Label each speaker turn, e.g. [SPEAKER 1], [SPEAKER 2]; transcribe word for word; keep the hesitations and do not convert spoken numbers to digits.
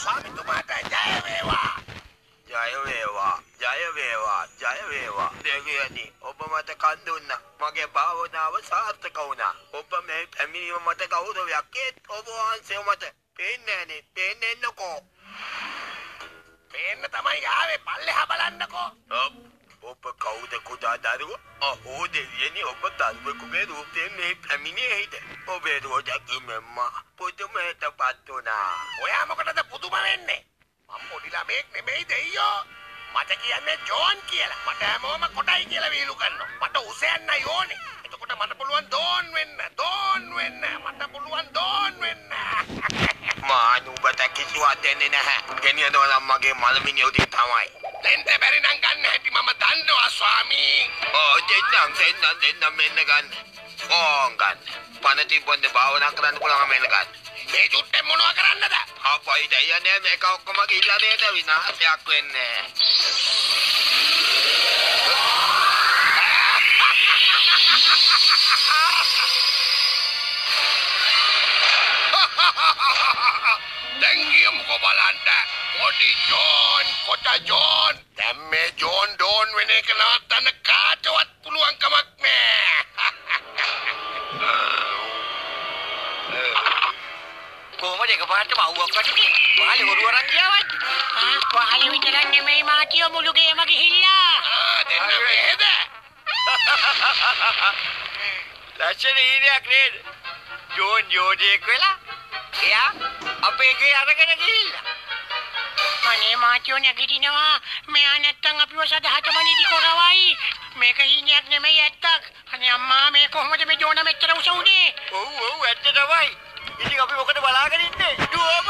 [SPEAKER 1] ස්වාමීතුමාට ජය වේවා. ජය වේවා. ජය වේවා. ජය වේවා. දෙවියනි ඔබ මට කන් දුන්නා. මගේ භාවනාව සාර්ථක වුණා. ඔබ මේ පැමිණීම මට ගෞරවයක්. ඒත් ඔබ වහන්සේ මට පේන්නේ නැනේ. පේන්නේ නැන්නකෝ. පේන්න තමයි ආවේ. පල්ලෙහා බලන්නකෝ. ඔබ කවුද කුඩා දරුවා? අහෝ දෙවියනි ඔබ දරුවෙකුගේ රූපයෙන් මේ පැමිණෙයිද? ඔබේ රෝජකි මෙම්මා පුදුමයටපත් වුණා. ඔයා මොකටද පුදුම වෙන්නේ? මම පොඩි ළමෙක් නෙමෙයි දෙයියෝ. මට කියන්නේ ජෝන් කියලා. මට හැමෝම කොටයි කියලා වීලු කරනවා. මට උස යන්නයි ඕනේ. එතකොට මට පුළුවන් දෝන් වෙන්න. දෝන් වෙන්න. මට පුළුවන් දෝන් වෙන්න. මානුබට කිසිවක් දෙන්නේ නැහැ. ගෙනියනවා නම් මගේ මලමිණි උදින් තමයි. දෙන්න බැරි නම් ගන්න හැටි මම දන්නවා ස්වාමී. ඕ දෙන්නම් දෙන්නම් දෙන්නම් මෙන්න ගන්න. ඕන් ගන්න. පණ තිබ්බොත් භාවනා කරන්න පුළුවන් මෙන්න ගන්න. මේ චුට්ටෙන් මොනවා කරන්නද? අපයි දෙයනේ මේක ඔක්කොම ගිල්ලා දෙයට විනාශයක් වෙන්නේ. දැන් ගියමුකෝ බලන්න. පොඩි ජෝන් කොට ජෝන්. දැන් මේ ජෝන් ඩෝන් වෙන එක නවත්තන්න කාටවත් පුළුවන් කමක් නෑ.
[SPEAKER 2] කොහොමද එකපාරටම අවුවක් වටුනේ? වාලේ හොරු අරන් ගියාවත්?
[SPEAKER 3] ආ වාලේ විතරක් නෙමෙයි මාතියෝ මුළු ගේම ගිහිල්ලා.
[SPEAKER 1] ආ දෙන්න මේද?
[SPEAKER 2] ලක්ෂණ ඊරියක් නේද? ජෝන් ජෝඩියෙක් වෙලා එයා අපේ ගේ අරගෙන ගිහිල්ලා.
[SPEAKER 3] අනේ මාතියෝ නැගිටිනවා. මෙයා නැත්තම් අපිව සදහටම නිදි කරවයි. මේක හීනයක් නෙමෙයි ඇත්තක්. අනේ අම්මා මේ කොහොමද මේ ජෝන මෙච්චර උස උනේ?
[SPEAKER 2] ඔව් ඔව් ඇත්ත තමයි. ඉතින් අපි මොකද බලාගෙන ඉන්නේ? දුවම